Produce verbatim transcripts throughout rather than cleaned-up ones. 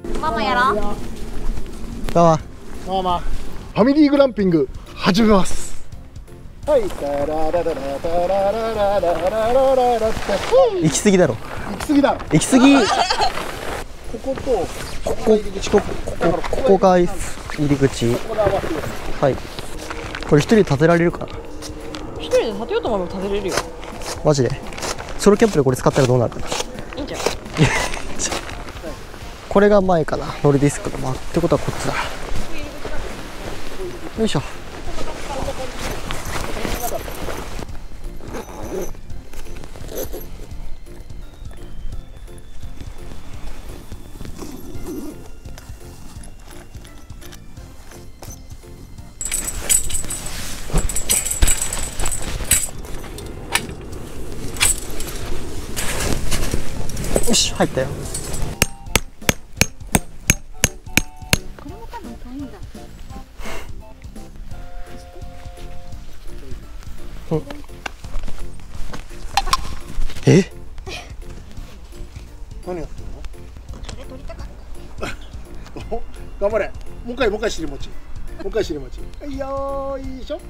ママやろう。 ママまあまあファミリーグランピング始めます。はい、タララララタララララララララって行き過ぎだろ。 行き過ぎだろ。 行き過ぎ。 こことここここここが入り口。 ここで合わせてください。 はい。これ一人で立てられるかな。 一人で立てようと思えば立てれるよ。 マジで。ソロキャンプでこれ使ったらどうなるかな。 いいんじゃん。 これが前かな。ノルディスクの前ってことはこっちだ。よいしょ。よし、入ったよ。 これも多分遠いんだ。 え？ 何やってんの？お、頑張れ。もう一回もう一回尻餅。もう一回尻餅。はいよーいしょ。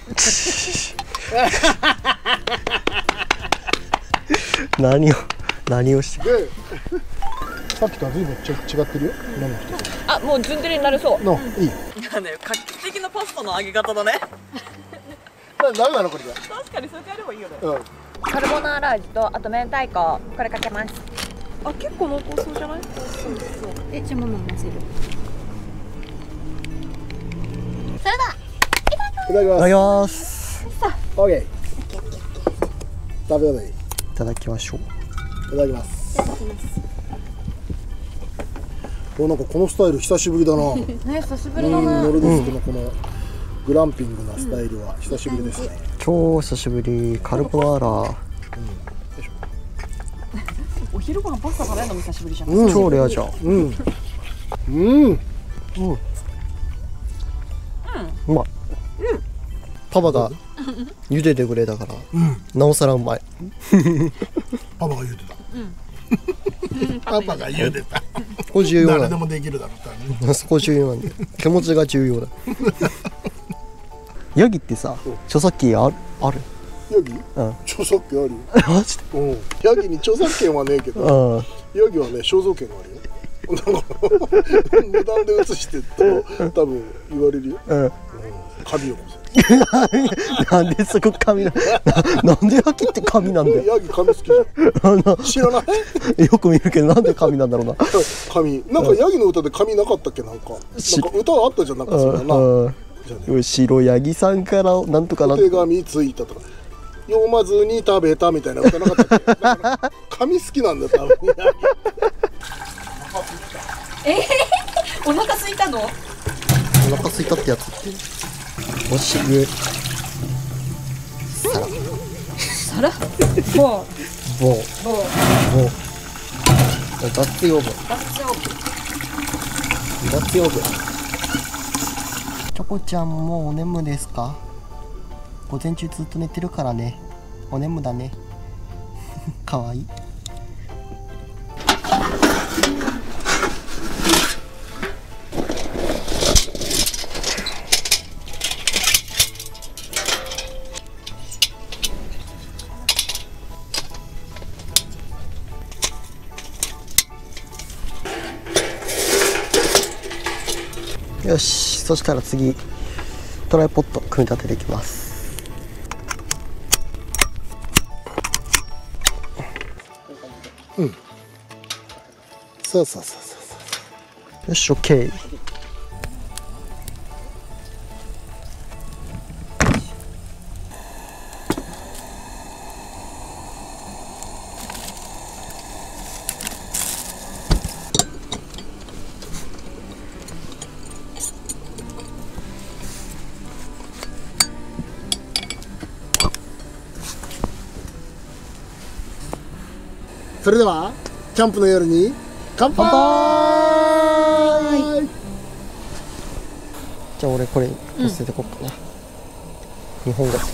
何を何をしてで、さっきとは随分ちょ違ってるよ。何の人？ あ、もう順調になるそう。 のいい。 なんだよ、画期的なパスタの揚げ方だね。 なダメなのこれじゃ。 確かにそれやればいいよね。 うん。 カルボナーラ味とあと明太子これかけます。あ、結構濃厚そうじゃない？そうそう。え、じゃあママ混ぜる。それだ。 いただきいただきまます。 す。オッケー。食べようでいい。いいただきましょう。 ただきます。お、なんかこのスタイル久しぶりだな。 ね、久しぶうん、 りだね。 ノルディスクのこのグランピングなスタイルは久しぶりですね。 超久しぶり。カルボナーラ。 お昼ご飯パスタ食べるのも久しぶりじゃん。 うん、 超レアじゃん。 うん、うん、 うまい。パパが茹でてくれたから、なおさらうまい。 パパが言うてた。パパが言うてた。 ここ重要誰でなんだ。 もできるだろうって。 そこ重要なんだよ。気持ちが重要だ。ヤギってさ、著作権あるある？ ヤギ？ うん。 著作権あるよ。 マジで？ うん。ヤギに著作権はねえけど、 うん。 ヤギはね肖像権があるよ。なんか無断で写してと多分言われるよ。 うん。 髪をこなんでそこ髪な、ななんでヤギって髪なんだせ。 よ。 ヤギ髪好きじあのゃん。知らない？ よく見るけどなんで髪なんだろうな。 髪。なんかヤギの歌で髪なかったっけなんか。なんか歌あったじゃんなんかそんなな。 うんじゃあね。 後ろヤギさんからなんとかなお手紙ついたとか。読まずに食べたみたいな歌なかったっけ？だから髪好きなんだよ多分。ヤギえー、お腹空いたの？ お腹空いたってやつっておしげさら皿？もう、 ぼうもう、 ぼう脱用部大丈夫。 脱用部チョコちゃんもうお眠ですか？午前中ずっと寝てるからね。お眠だね。かわいい。よし、そしたら次トライポッド組み立てていきます。 うん。そうそうそうそうそう。 よし、オッケー。 それではキャンプの夜に乾杯。 じゃあ俺これ乗せてこっかな。日本語。よ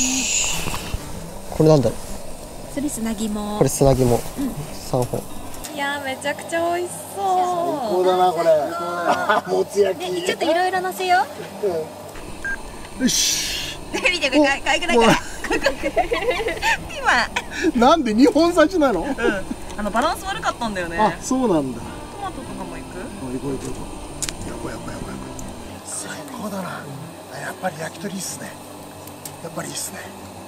し。これなんだろう。 それ砂肝。 これ砂肝三本。 いやーめちゃくちゃ美味しそう。 最高だなこれ。もつ焼き。 でちょっといろいろ乗せよよし。 見てこれかわいくないからピーマン。 なんでにほんさちなの？ うん、あのバランス悪かったんだよね。 あ、そうなんだ。 トマトとかもいく？ 行こう行こう行こう。やこやこやこやこ。最高だな。やっぱり焼き鳥いいっすね。やっぱりいいっすね。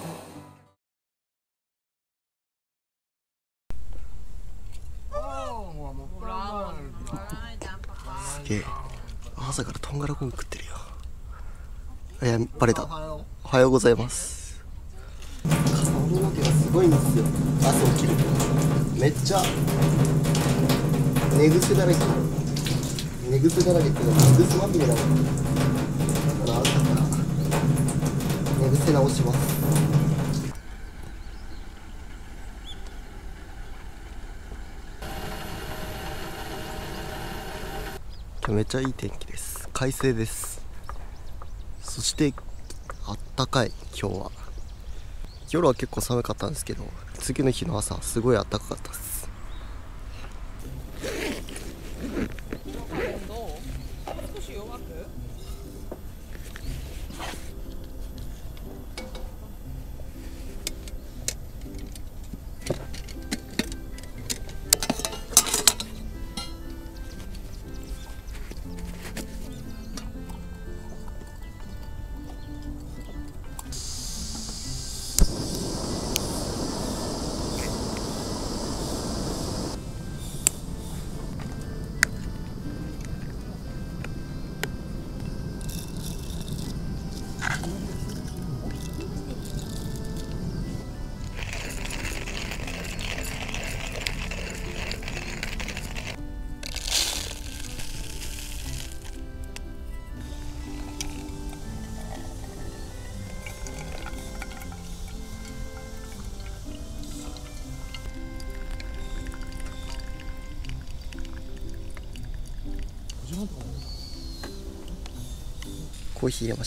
すげえ。朝からとんがらコン食ってるよ。いや、バレた。おはようございます。髪の毛がすごいんですよ。朝起きるとめっちゃ寝癖だらけ。寝癖だらけっていうか寝癖まみれだもん。だから朝から寝癖直します。今日めっちゃいい天気です。快晴です。そしてあったかい。今日は夜は結構寒かったんですけど、次の日の朝すごい暖かかったです。コーヒー入れました。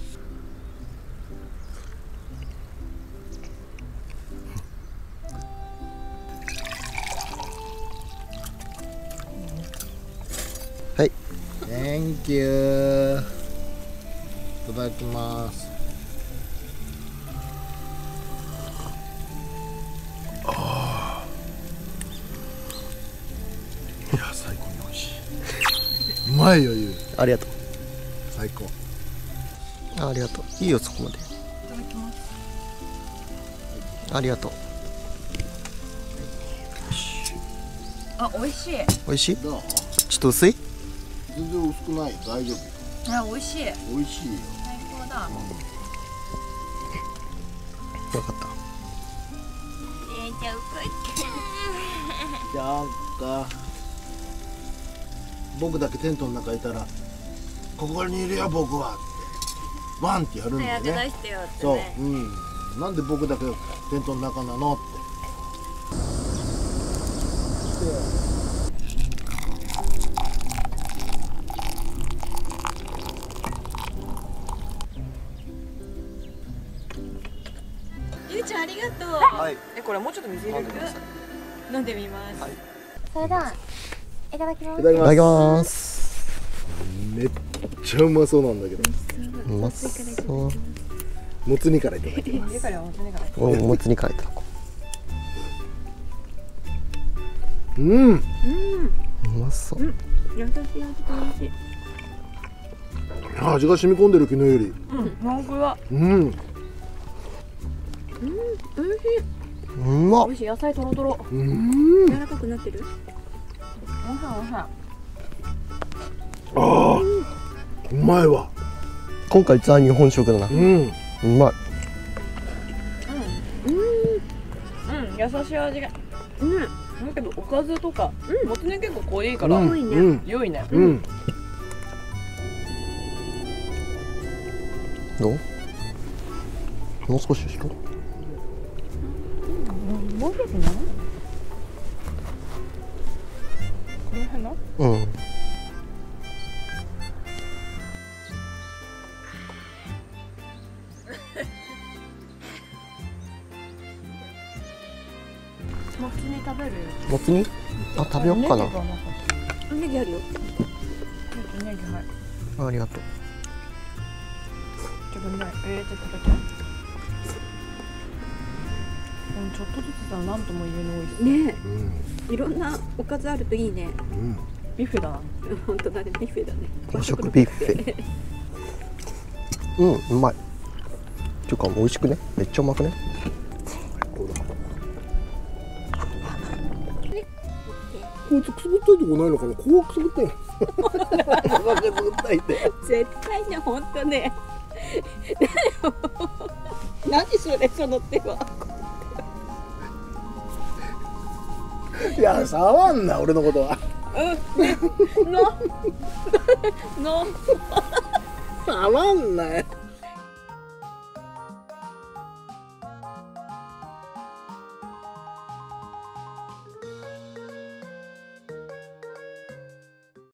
はい。Thank you。いただきます。ああ。いや、最高に美味しい。うまいよ、ゆう。ありがとう。最高。あ、ありがとう。いいよ、そこまで。いただきます。ありがとう。 あ、美味しい。 美味しい。どう？ちょっと薄い？全然薄くない。大丈夫。 あ、美味しい。 美味しいよ。 最高だ。 よかった。 えー、じゃあ、うじゃあか。僕だけテントの中いたら、ここにいるよ僕はってワンってやるんだよね。 早く出してよってね。 そう、うん。なんで僕だけテントの中なのって。 ゆうちゃんありがとう。 はい。 え、これもうちょっと水入れてください。飲んでみます。はい。 それではいただきます。 いただきます。めっちゃうまそうなんだけど。うまそう。もつ煮からいただきます。お、もつ煮からいただこう。うん。うん。うまそう。 優しい味で美味しい。 味が染み込んでる昨日より。 うん、本当だ。 うん。うん、美味しい。うまっ。 美味しい、野菜とろとろ。 うん。 柔らかくなってる。おいしい、おいしい。 ああ、うまいわ。今回ザ日本食だな。うん、うまい。 うん、うん、うん、優しい味が。うん、だけどおかずとか、うん、もつ煮結構濃いから。良いね。良いね。うん。 どう？もう少ししろ。 もう少しな。この辺な。うん。 もつ煮食べる？ もつ煮？あ、食べようかな。 ネギあるよ。ネギはい。 ありがとう。 自分で入れて食べて。ちょっとずつさ、なんとも言えない美味しい。ねえ、いろんなおかずあるといいね。ビュッフェだな。本当だね、ビュッフェだね。 和食ビュッフェ。うん、うまい。っていうか美味しくね。めっちゃうまくね。 こいつくすぐったいとこないのかな。こうくすぐったい。 絶対ね、本当ね。何それ、その手は。 いや、触んな、俺のことは。 うん、ね、の。の。 触んなよ。